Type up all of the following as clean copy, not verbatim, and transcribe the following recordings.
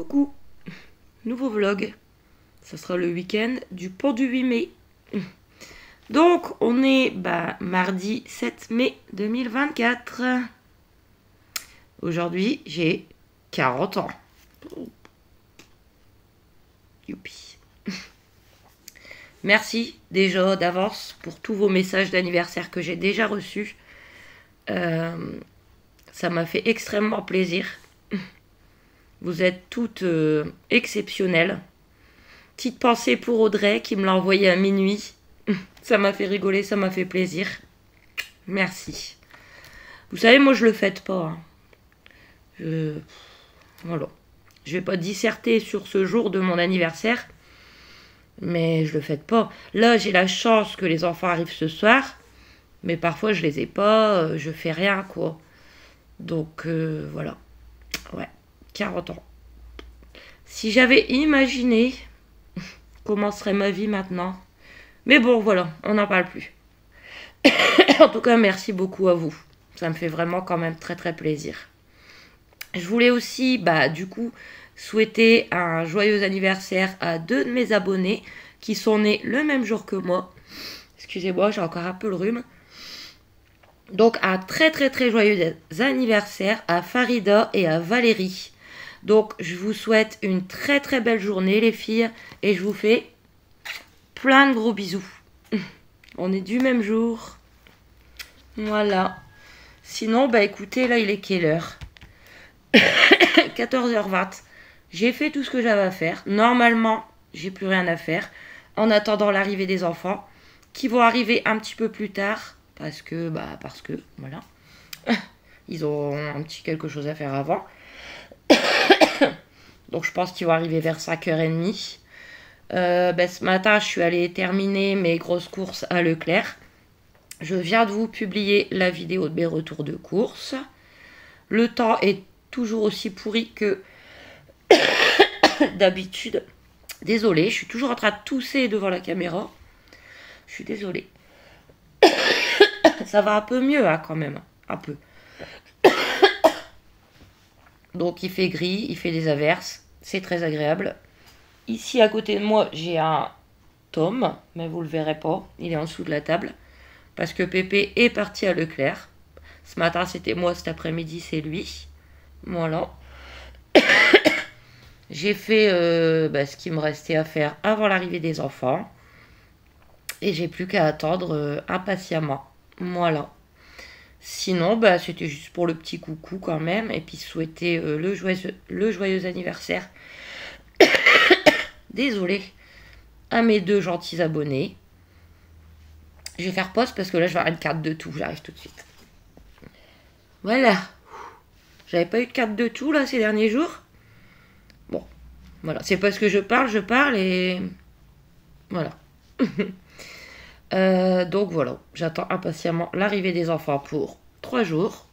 Coucou, nouveau vlog. Ça sera le week-end du pont du 8 mai. Donc, on est mardi 7 mai 2024. Aujourd'hui, j'ai 40 ans. Youpi. Merci déjà d'avance pour tous vos messages d'anniversaire que j'ai déjà reçus. Ça m'a fait extrêmement plaisir. Vous êtes toutes exceptionnelles. Petite pensée pour Audrey qui me l'a envoyé à minuit. Ça m'a fait rigoler, ça m'a fait plaisir. Merci. Vous savez, moi je le fête pas. Voilà. Je vais pas disserter sur ce jour de mon anniversaire. Mais je le fête pas. Là, j'ai la chance que les enfants arrivent ce soir. Mais parfois, je les ai pas. Je fais rien, quoi. Donc, voilà. Ouais. 40 ans. Si j'avais imaginé comment serait ma vie maintenant. Mais bon, voilà, on n'en parle plus. En tout cas, merci beaucoup à vous. Ça me fait vraiment quand même très très plaisir. Je voulais aussi, du coup, souhaiter un joyeux anniversaire à 2 de mes abonnés qui sont nés le même jour que moi. Excusez-moi, j'ai encore un peu le rhume. Donc, un très très très joyeux anniversaire à Farida et à Valérie. Donc, je vous souhaite une très très belle journée, les filles. Et je vous fais plein de gros bisous. On est du même jour. Voilà. Sinon, écoutez, là, il est quelle heure? 14h20. J'ai fait tout ce que j'avais à faire. Normalement, j'ai plus rien à faire. En attendant l'arrivée des enfants, qui vont arriver un petit peu plus tard. Parce que, voilà. Ils ont un petit quelque chose à faire avant. Donc je pense qu'ils vont arriver vers 5h30. Ce matin, je suis allée terminer mes grosses courses à Leclerc. Je viens de vous publier la vidéo de mes retours de courses. Le temps est toujours aussi pourri que d'habitude. Désolée, je suis toujours en train de tousser devant la caméra. Je suis désolée. Ça va un peu mieux, hein, quand même. Un peu. Donc il fait gris, il fait des averses. C'est très agréable. Ici à côté de moi, j'ai un Tom, mais vous le verrez pas. Il est en dessous de la table. Parce que Pépé est parti à Leclerc. Ce matin, c'était moi. Cet après-midi, c'est lui. Voilà. J'ai fait ce qu'il me restait à faire avant l'arrivée des enfants. Et j'ai plus qu'à attendre impatiemment. Voilà. Sinon, c'était juste pour le petit coucou quand même. Et puis souhaiter le joyeux anniversaire. Désolée. À mes 2 gentils abonnés. Je vais faire pause parce que là, je vais avoir une carte de tout. J'arrive tout de suite. Voilà. J'avais pas eu de carte de tout, là, ces derniers jours. Bon. Voilà. C'est parce que je parle et... Voilà. Donc, voilà. J'attends impatiemment l'arrivée des enfants pour 3 jours.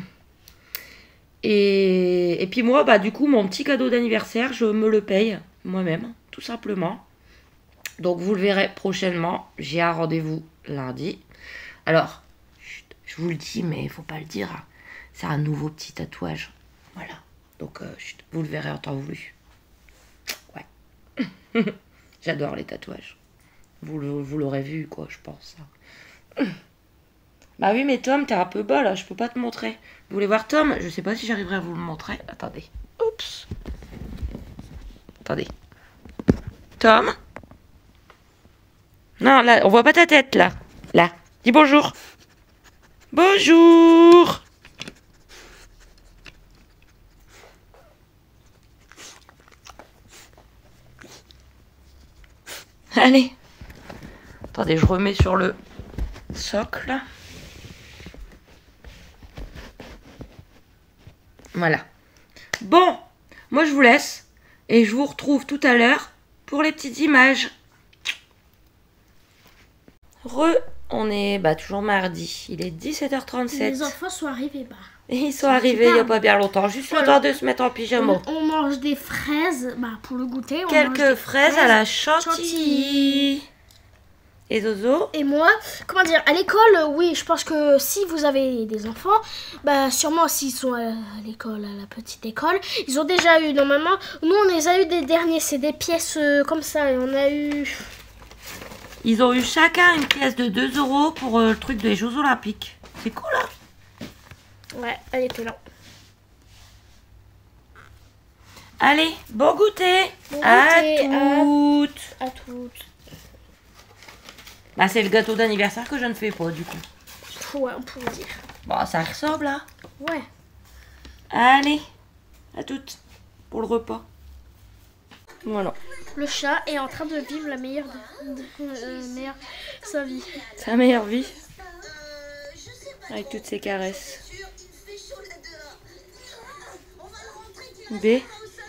Et puis moi, du coup, mon petit cadeau d'anniversaire, je me le paye moi-même, tout simplement. Donc, vous le verrez prochainement. J'ai un rendez-vous lundi. Alors, je vous le dis, mais il faut pas le dire. Hein. C'est un nouveau petit tatouage. Voilà. Donc, vous le verrez en temps voulu. Ouais. J'adore les tatouages. Vous l'aurez vu, quoi, je pense. Bah oui, mais Tom, t'es un peu bas, là. Je peux pas te montrer. Vous voulez voir Tom? Je sais pas si j'arriverai à vous le montrer. Attendez. Oups. Attendez. Tom? Non, là, on voit pas ta tête, là. Là. Dis bonjour. Bonjour. Allez. Attendez, je remets sur le socle. Voilà. Bon, moi je vous laisse. Et je vous retrouve tout à l'heure pour les petites images. On est toujours mardi. Il est 17h37. Les enfants sont arrivés. Et ils sont arrivés il n'y a pas bien longtemps. Juste le temps de se mettre en pyjama. On mange des fraises pour le goûter. Quelques fraises à la chantilly. Et Zozo? Et moi, comment dire, à l'école, oui, je pense que si vous avez des enfants, bah sûrement s'ils sont à l'école, à la petite école, ils ont déjà eu normalement. Nous, on les a eu des derniers, c'est des pièces comme ça, et on a eu. Ils ont eu chacun une pièce de 2 € pour le truc des Jeux Olympiques. C'est cool, hein? Ouais, elle était là. Allez, bon goûter, Bon à goûter, toutes. À toutes. Bah, c'est le gâteau d'anniversaire que je ne fais pas, du coup. Ouais, on pourrait dire. Bon, ça ressemble, là. Ouais. Allez, à toutes pour le repas. Voilà. Le chat est en train de vivre la meilleure meilleure sa vie. Sa meilleure vie. Avec toutes ses caresses. B.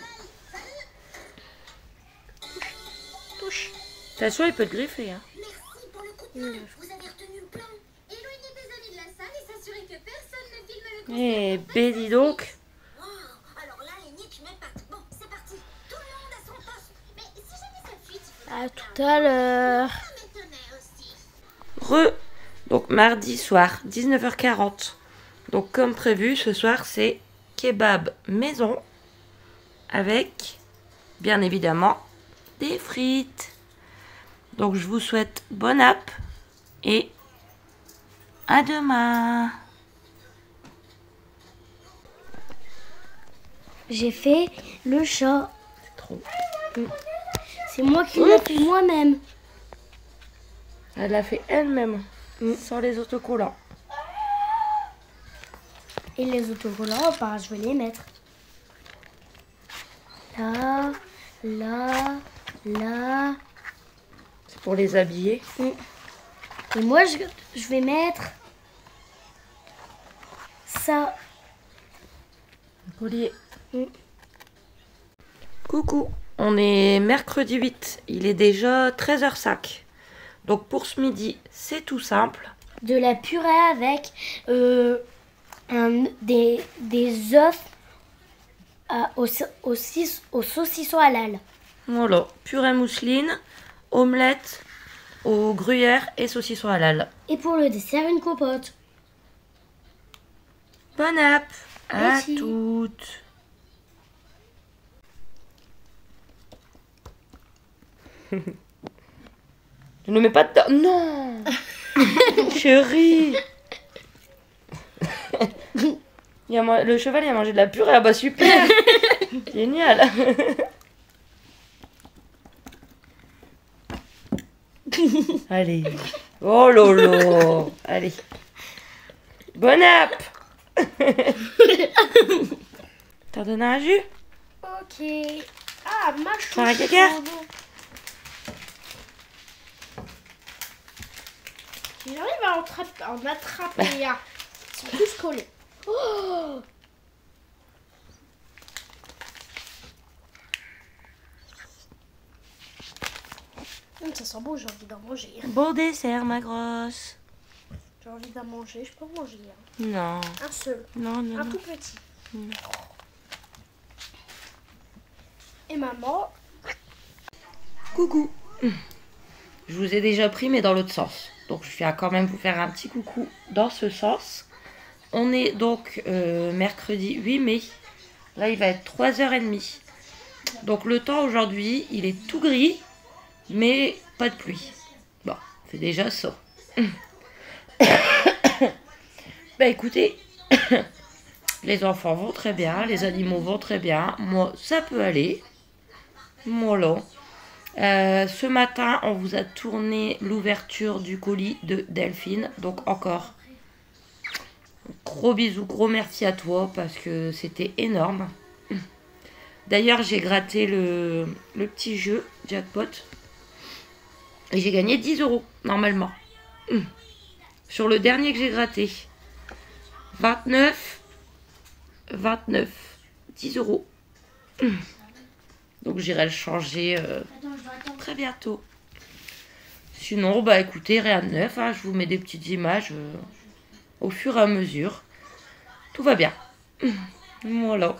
Touche. T'as chaud, il peut te griffer, hein. Merci pour le coup de main. Vous avez retenu le plan. Éloigner des amis de la salle et s'assurer que personne ne filme le concert. Eh, B, dis donc. Wow. Alors là, les niques m'épatent. Bon, c'est parti. Tout le monde à son poste. Mais si jamais ça fuite, il faudra À tout à l'heure. Ça m'étonnait aussi. Donc, mardi soir, 19h40. Donc, comme prévu, ce soir, c'est kebab maison. Avec, bien évidemment, des frites. Donc, je vous souhaite bonne app. Et à demain. J'ai fait le chat. C'est trop. C'est moi qui l'ai fait moi-même. Elle l'a fait elle-même. Sans les autocollants. Et les autocollants, bah, je vais les mettre. Là, là, là. C'est pour les habiller. Et moi, je vais mettre ça. Collier. Coucou, on est mercredi 8. Il est déjà 13h05. Donc pour ce midi, c'est tout simple. De la purée avec des œufs au saucisson halal. Voilà, purée mousseline, omelette au gruyère et saucisson halal. Et pour le dessert, une compote. Bonne app à Merci. toutes. Je ne mets pas dedans. Non. Chérie. Le cheval il a mangé de la purée. Ah bah super. Génial. Allez. Oh lolo. Allez. Bonne app. T'en donnes un jus? Ok. Ah, ma chouchou. Faire un caca? Si j'arrive à en attraper un, ils sont tous collés. Oh, ça sent bon, j'ai envie d'en manger. Beau dessert, ma grosse. J'ai envie d'en manger, je peux en manger. Non. Un seul, Non, non, un non. tout petit. Et maman, Coucou. Je vous ai déjà pris, mais dans l'autre sens. Donc, je viens quand même vous faire un petit coucou dans ce sens. On est donc mercredi 8 mai. Là, il va être 3h30. Donc, le temps aujourd'hui, il est tout gris, mais pas de pluie. Bon, c'est déjà ça. Bah, écoutez, les enfants vont très bien, les animaux vont très bien. Moi, ça peut aller. Voilà. Ce matin, on vous a tourné l'ouverture du colis de Delphine. Donc encore, gros bisous, gros merci à toi parce que c'était énorme. D'ailleurs, j'ai gratté le petit jeu jackpot. Et j'ai gagné 10 € normalement. Sur le dernier que j'ai gratté. 29. 10 €. Donc j'irai le changer très bientôt. Sinon, bah écoutez, rien de neuf. Hein, je vous mets des petites images au fur et à mesure. Tout va bien. Voilà.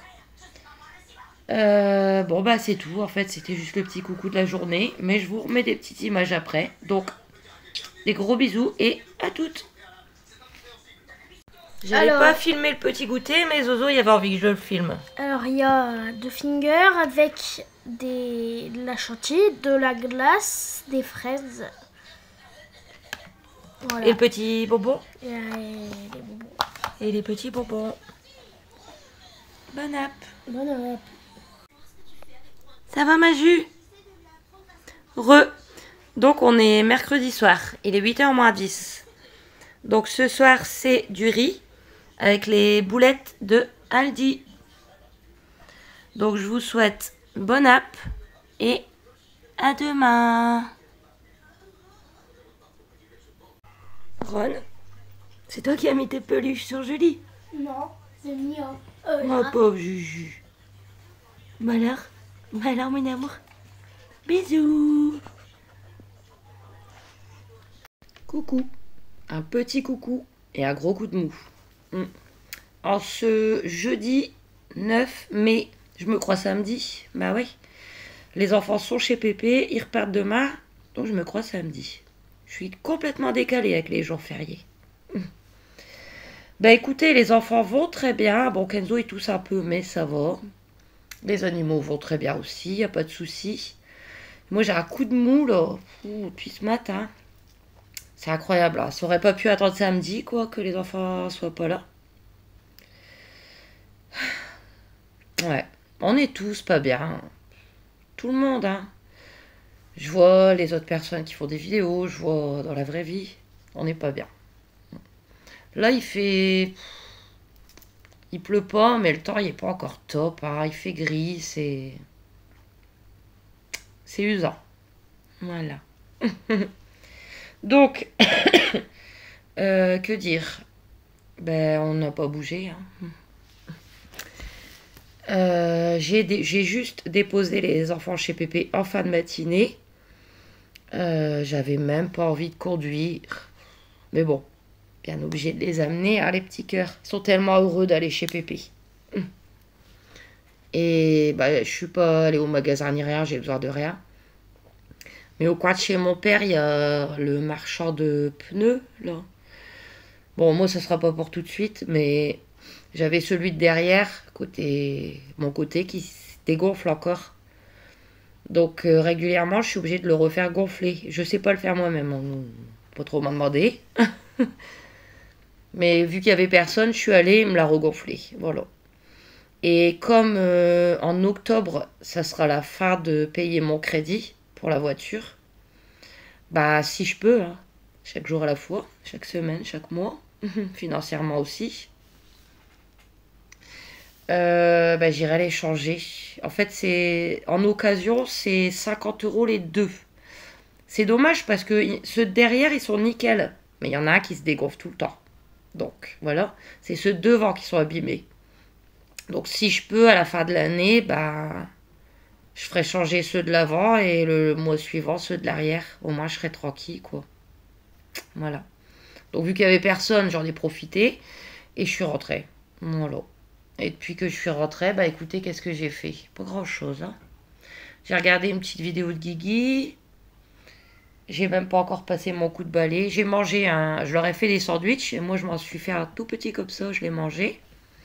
Bon bah c'est tout. En fait, c'était juste le petit coucou de la journée. Mais je vous remets des petites images après. Donc, Des gros bisous et à toutes. J'avais Alors- pas filmé le petit goûter, mais Zozo, il avait envie que je le filme. Alors, il y a deux fingers avec de la chantilly, de la glace, des fraises. Voilà. Et le petit bonbon. Et les bonbons. Et les petits bonbons. Bon app. Bon, Ça va, Maju? Re. Donc, on est mercredi soir. Il est 8h moins 10. Donc, ce soir, c'est du riz avec les boulettes de Aldi. Donc, je vous souhaite bonne app et à demain. Ron, c'est toi qui as mis tes peluches sur Julie? Non, c'est Mia. Oh, pauvre Juju. Bah alors, mon amour. Bisous. Coucou. Un petit coucou et un gros coup de mou. En ce jeudi 9 mai, je me crois samedi. Bah ouais. Les enfants sont chez Pépé, ils repartent demain, donc je me crois samedi. Je suis complètement décalée avec les jours fériés. Bah écoutez, les enfants vont très bien. Bon, Kenzo il tousse un peu, mais ça va. Les animaux vont très bien aussi, y a pas de souci. Moi j'ai un coup de mou là, depuis ce matin. C'est incroyable, là. Ça aurait pas pu attendre samedi, quoi, que les enfants soient pas là. Ouais, on est tous pas bien. Tout le monde, hein. Je vois les autres personnes qui font des vidéos, je vois dans la vraie vie, on n'est pas bien. Là, il fait... Il pleut pas, mais le temps, il est pas encore top, hein. Il fait gris, c'est usant. Voilà. Donc, que dire? Ben, on n'a pas bougé, hein. J'ai juste déposé les enfants chez Pépé en fin de matinée. J'avais même pas envie de conduire. Mais bon, bien obligé de les amener, hein, les petits cœurs. Ils sont tellement heureux d'aller chez Pépé. Et bah, je suis pas allée au magasin ni rien, j'ai besoin de rien. Mais au coin de chez mon père, il y a le marchand de pneus, là. Bon, moi, ça sera pas pour tout de suite, mais j'avais celui de derrière, mon côté, qui se dégonfle encore. Donc, régulièrement, je suis obligée de le refaire gonfler. Je sais pas le faire moi-même, on pas trop m'en demander. Mais vu qu'il y avait personne, je suis allée me la regonfler. Voilà. Et comme en octobre, ça sera la fin de payer mon crédit pour la voiture, bah si je peux, hein, chaque jour à la fois, chaque semaine, chaque mois, financièrement aussi, bah, j'irai les changer. En fait, c'est en occasion, c'est 50 € les deux. C'est dommage parce que ceux de derrière, ils sont nickel. Mais il y en a un qui se dégonfle tout le temps. Donc, voilà. C'est ceux de devant qui sont abîmés. Donc, si je peux, à la fin de l'année, bah, je ferai changer ceux de l'avant et le mois suivant, ceux de l'arrière. Au moins, je serai tranquille, quoi. Voilà. Donc, vu qu'il n'y avait personne, j'en ai profité. Et je suis rentrée. Voilà. Et depuis que je suis rentrée, bah écoutez, qu'est-ce que j'ai fait? Pas grand-chose, hein. J'ai regardé une petite vidéo de Guigui. J'ai même pas encore passé mon coup de balai. J'ai mangé je leur ai fait des sandwichs. Et moi, je m'en suis fait un tout petit comme ça. Je l'ai mangé.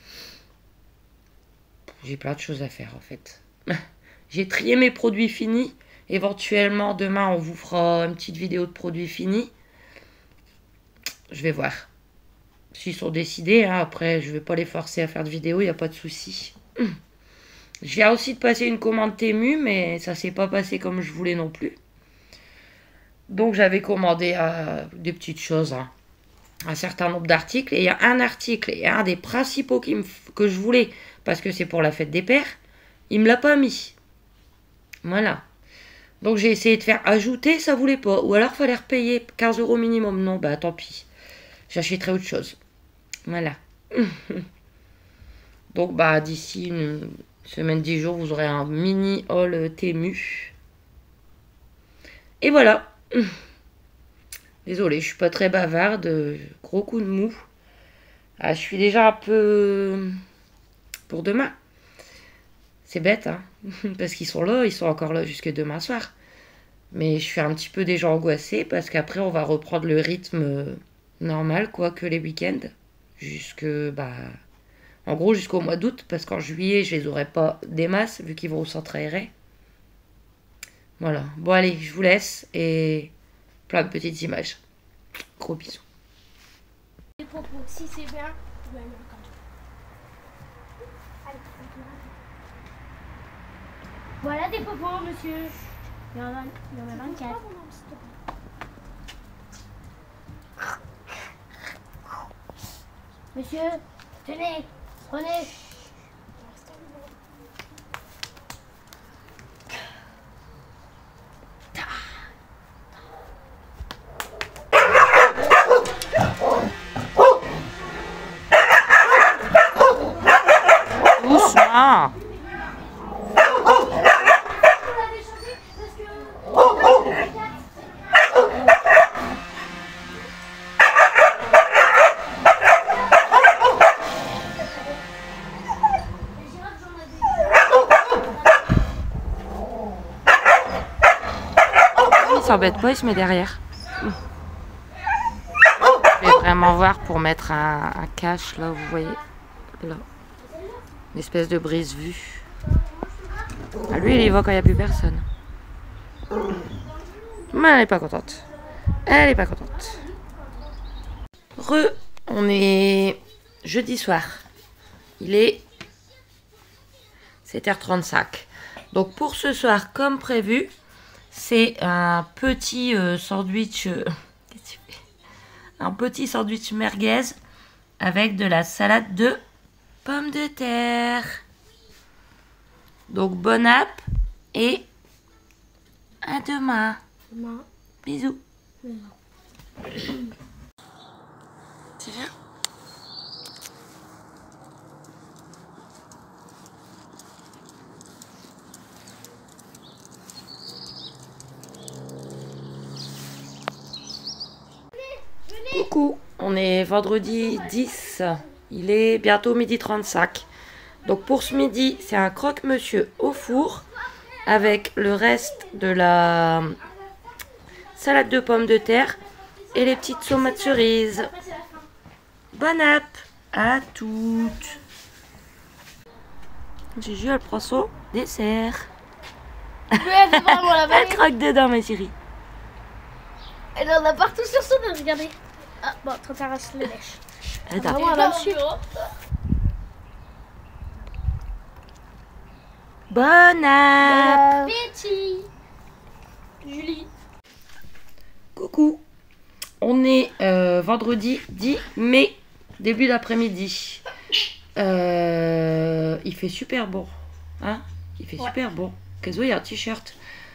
J'ai plein de choses à faire, en fait. J'ai trié mes produits finis. Éventuellement, demain, on vous fera une petite vidéo de produits finis. Je vais voir. S'ils sont décidés, hein, après, je vais pas les forcer à faire de vidéo, il n'y a pas de souci. Je viens aussi de passer une commande Temu, mais ça s'est pas passé comme je voulais non plus. Donc, j'avais commandé des petites choses, hein, un certain nombre d'articles. Et il y a un article, et un des principaux que je voulais, parce que c'est pour la fête des pères, il me l'a pas mis. Voilà. Donc, j'ai essayé de faire ajouter, ça voulait pas. Ou alors, fallait repayer 15 € minimum. Non, bah tant pis. J'achèterai autre chose. Voilà. Donc, bah, d'ici une semaine, 10 jours, vous aurez un mini haul Temu. Et voilà. Désolée, je suis pas très bavarde. Gros coup de mou. Ah, je suis déjà un peu pour demain. C'est bête, hein. Parce qu'ils sont là, ils sont encore là jusque demain soir. Mais je suis un petit peu déjà angoissée parce qu'après, on va reprendre le rythme normal, quoi, que les week-ends. En gros, jusqu'au mois d'août, parce qu'en juillet, je les aurai pas des masses, vu qu'ils vont au centre aéré. Voilà. Bon, allez, je vous laisse et plein de petites images. Gros bisous. Les propos, si c'est bien, vous allez le regarder. Allez, voilà des propos, monsieur. Il y en a 24. Monsieur, tenez, prenez. Doucement. Il s'embête pas, il se met derrière. Je vais vraiment voir pour mettre un cache là, vous voyez. Là. Une espèce de brise-vue. Ah, lui, il y va quand il n'y a plus personne. Mais elle n'est pas contente. Elle n'est pas contente. On est jeudi soir. Il est 7h35. Donc pour ce soir, comme prévu, c'est un petit sandwich. Qu'est-ce que tu fais ? Un petit sandwich merguez avec de la salade de pommes de terre. Donc bon app et à demain. Bisous. Tu viens ? Coucou, on est vendredi 10, il est bientôt 12h35. Donc pour ce midi, c'est un croque-monsieur au four avec le reste de la salade de pommes de terre et les petites tomates cerises. Bon app à toutes. Gigi, elle prend son dessert. Elle croque dedans, ma chérie. Elle en a partout sur son nez, regardez. Ah, bon, trop tard, elle se le lèche. Attends. Vraiment, elle va dessus. Bon app. Betty. Julie. Coucou. On est vendredi 10 mai, début d'après-midi. Il fait super bon. Hein? Il fait super bon. Kazo, il y a un t-shirt.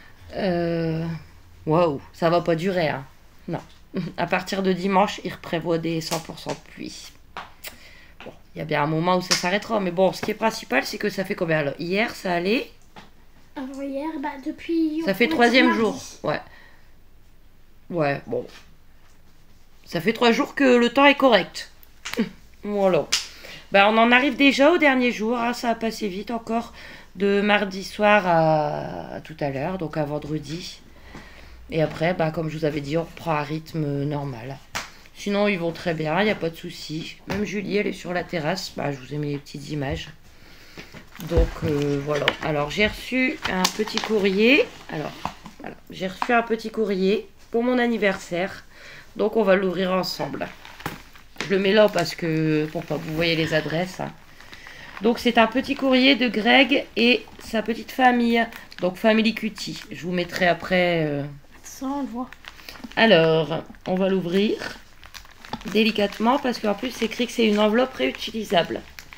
Waouh, ça va pas durer. Hein. Non. À partir de dimanche, il prévoit des 100% de pluie. Bon, il y a bien un moment où ça s'arrêtera. Mais bon, ce qui est principal, c'est que ça fait combien là? Hier, ça allait. Alors hier, depuis... Ça fait 3e jour. Ouais. Ouais, bon. Ça fait 3 jours que le temps est correct. Voilà. On en arrive déjà au dernier jour. Hein. Ça a passé vite encore. De mardi soir à tout à l'heure, donc à vendredi. Et après, comme je vous avais dit, on reprend un rythme normal. Sinon, ils vont très bien, il n'y a pas de souci. Même Julie, elle est sur la terrasse. Je vous ai mis les petites images. Donc, voilà. Alors, j'ai reçu un petit courrier. Alors, voilà. J'ai reçu un petit courrier pour mon anniversaire. Donc, on va l'ouvrir ensemble. Je le mets là parce que, pour pas que vous voyez les adresses. Hein. Donc, c'est un petit courrier de Greg et sa petite famille. Donc, Family Cutie. Je vous mettrai après... Ça, on le voit. Alors, on va l'ouvrir délicatement parce qu'en plus, c'est écrit que c'est une enveloppe réutilisable.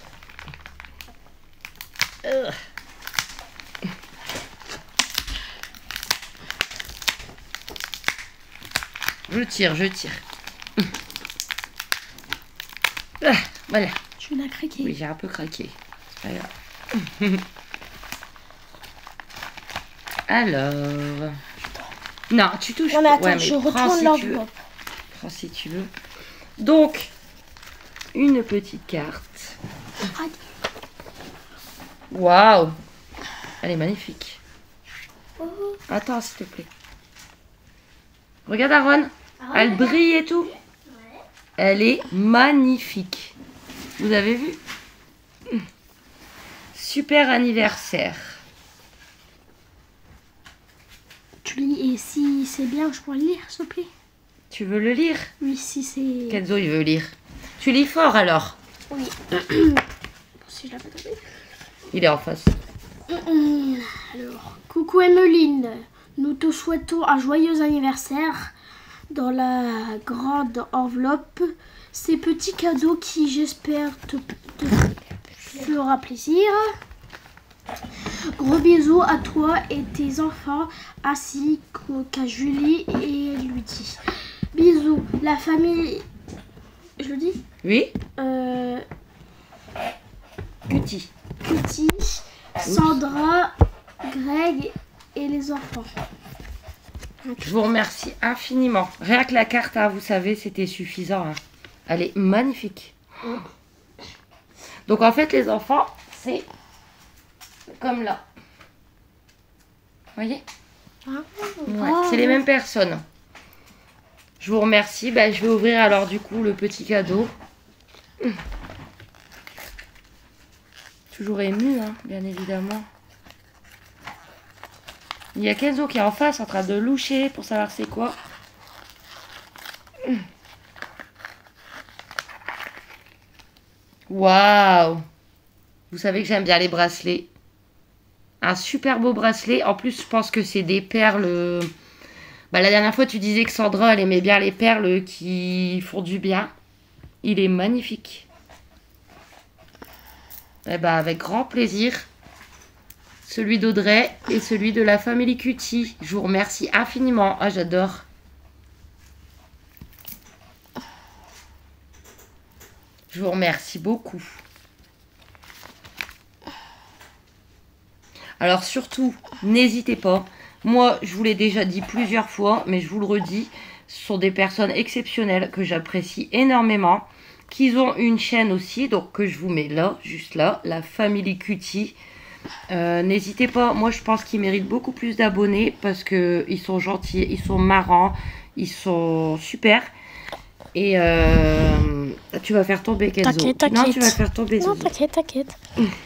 Je tire. Voilà. Tu l'as craqué. Oui, j'ai un peu craqué. Voilà. Alors... Non, tu touches. Non, mais attends, ouais, je prends retourne si l'enveloppe. Prends si tu veux. Donc, une petite carte. Waouh! Elle est magnifique. Attends, s'il te plaît. Regarde Aaron. Elle brille et tout. Elle est magnifique. Vous avez vu? Super anniversaire. Tu lis, et si c'est bien, je pourrais le lire, s'il te plaît? Tu veux le lire? Oui, si c'est... Kenzo, il veut lire. Tu lis fort alors? Oui. Si je l'avais trouvé. Il est en face. Alors, coucou Emmeline, nous te souhaitons un joyeux anniversaire. Dans la grande enveloppe, ces petits cadeaux qui, j'espère, te fera plaisir. Gros bisous à toi et tes enfants, ainsi qu'à Julie et Ludy. Bisous, la famille... Je le dis? Oui? Cutie. Cutie, Sandra, Greg et les enfants. Je vous remercie infiniment. Rien que la carte, hein, vous savez, c'était suffisant. Hein. Elle est magnifique. Donc en fait, les enfants, c'est comme là. Vous voyez? Ouais, c'est les mêmes personnes. Je vous remercie. Ben, je vais ouvrir alors du coup le petit cadeau. Toujours ému, hein, bien évidemment. Il y a Kenzo qui est en face en train de loucher pour savoir c'est quoi. Waouh! Vous savez que j'aime bien les bracelets. Un super beau bracelet. En plus, je pense que c'est des perles. Bah, la dernière fois, tu disais que Sandra, elle aimait bien les perles qui font du bien. Il est magnifique. Eh ben, avec grand plaisir. Celui d'Audrey et celui de la famille Cutie. Je vous remercie infiniment. Ah, j'adore. Je vous remercie beaucoup. Alors surtout, n'hésitez pas. Moi, je vous l'ai déjà dit plusieurs fois, mais je vous le redis. Ce sont des personnes exceptionnelles que j'apprécie énormément. Qu'ils ont une chaîne aussi, donc que je vous mets là, juste là, la famille Cutie. N'hésitez pas, moi je pense qu'ils méritent beaucoup plus d'abonnés parce que ils sont gentils, ils sont marrants, ils sont super. Et tu vas faire tomber Kenzo. T'inquiète. Non, tu vas faire tomber. Non, t'inquiète.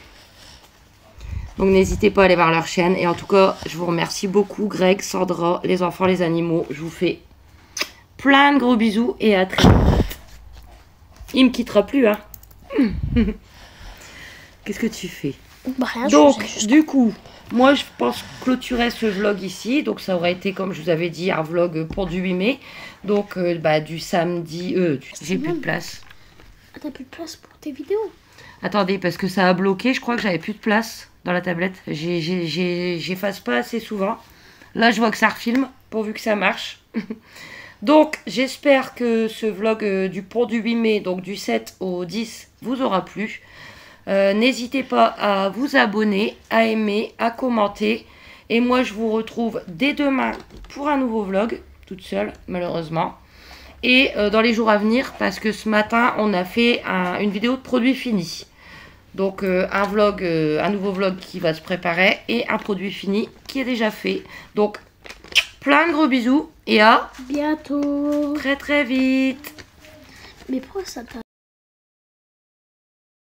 Donc n'hésitez pas à aller voir leur chaîne. Et en tout cas, je vous remercie beaucoup, Greg, Sandra, les enfants, les animaux. Je vous fais plein de gros bisous et à très vite. Il me quittera plus, hein. Qu'est-ce que tu fais? Bah, rien, donc, du coup, moi, je pense clôturer ce vlog ici. Donc, ça aurait été, comme je vous avais dit, un vlog pour du 8 mai. Donc, du samedi... j'ai plus de place. Ah, t'as plus de place pour tes vidéos? Attendez, parce que ça a bloqué. Je crois que j'avais plus de place dans la tablette. J'efface pas assez souvent. Là, je vois que ça refilme, pourvu que ça marche. Donc, j'espère que ce vlog du pont du 8 mai, donc du 7 au 10, vous aura plu. N'hésitez pas à vous abonner, à aimer, à commenter. Et moi, je vous retrouve dès demain pour un nouveau vlog, toute seule, malheureusement. Et dans les jours à venir, parce que ce matin, on a fait une vidéo de produits finis. Donc, un nouveau vlog qui va se préparer et un produit fini qui est déjà fait. Donc, plein de gros bisous et à bientôt. très très vite. Mais pourquoi ça t'a...